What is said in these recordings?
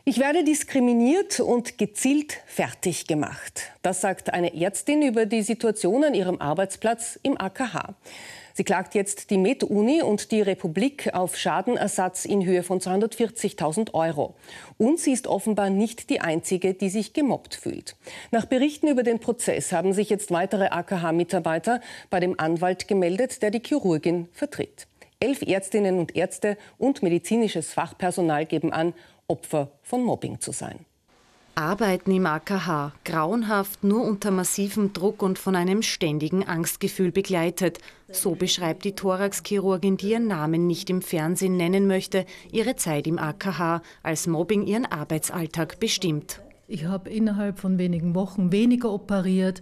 Ich werde diskriminiert und gezielt fertig gemacht. Das sagt eine Ärztin über die Situation an ihrem Arbeitsplatz im AKH. Sie klagt jetzt die MedUni und die Republik auf Schadenersatz in Höhe von 240.000 €. Und sie ist offenbar nicht die Einzige, die sich gemobbt fühlt. Nach Berichten über den Prozess haben sich jetzt weitere AKH-Mitarbeiter bei dem Anwalt gemeldet, der die Chirurgin vertritt. 11 Ärztinnen und Ärzte und medizinisches Fachpersonal geben an, Opfer von Mobbing zu sein. Arbeiten im AKH, grauenhaft, nur unter massivem Druck und von einem ständigen Angstgefühl begleitet. So beschreibt die Thoraxchirurgin, die ihren Namen nicht im Fernsehen nennen möchte, ihre Zeit im AKH, als Mobbing ihren Arbeitsalltag bestimmt. Ich habe innerhalb von wenigen Wochen weniger operiert,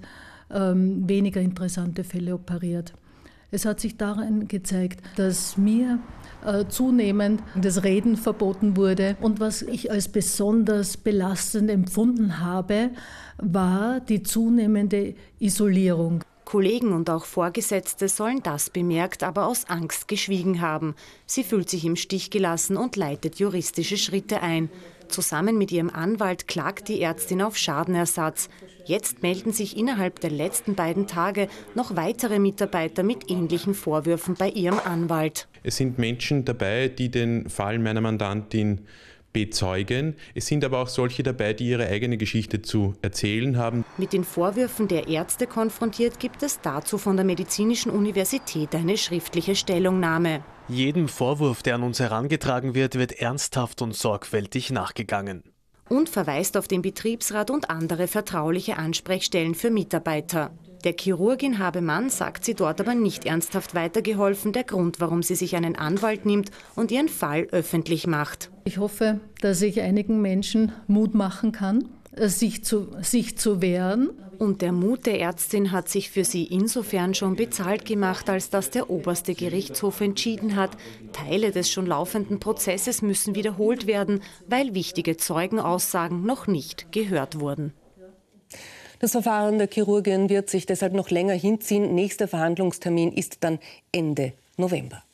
weniger interessante Fälle operiert. Es hat sich darin gezeigt, dass mir zunehmend das Reden verboten wurde. Und was ich als besonders belastend empfunden habe, war die zunehmende Isolierung. Kollegen und auch Vorgesetzte sollen das bemerkt, aber aus Angst geschwiegen haben. Sie fühlt sich im Stich gelassen und leitet juristische Schritte ein. Zusammen mit ihrem Anwalt klagt die Ärztin auf Schadenersatz. Jetzt melden sich innerhalb der letzten beiden Tage noch weitere Mitarbeiter mit ähnlichen Vorwürfen bei ihrem Anwalt. Es sind Menschen dabei, die den Fall meiner Mandantin bezeugen. Es sind aber auch solche dabei, die ihre eigene Geschichte zu erzählen haben. Mit den Vorwürfen der Ärzte konfrontiert, gibt es dazu von der Medizinischen Universität eine schriftliche Stellungnahme. Jedem Vorwurf, der an uns herangetragen wird, wird ernsthaft und sorgfältig nachgegangen. Und verweist auf den Betriebsrat und andere vertrauliche Ansprechstellen für Mitarbeiter. Der Chirurgin habe man, sagt sie, dort aber nicht ernsthaft weitergeholfen, der Grund, warum sie sich einen Anwalt nimmt und ihren Fall öffentlich macht. Ich hoffe, dass ich einigen Menschen Mut machen kann, sich zu wehren. Und der Mut der Ärztin hat sich für sie insofern schon bezahlt gemacht, als dass der oberste Gerichtshof entschieden hat, Teile des schon laufenden Prozesses müssen wiederholt werden, weil wichtige Zeugenaussagen noch nicht gehört wurden. Das Verfahren der Chirurgin wird sich deshalb noch länger hinziehen. Nächster Verhandlungstermin ist dann Ende November.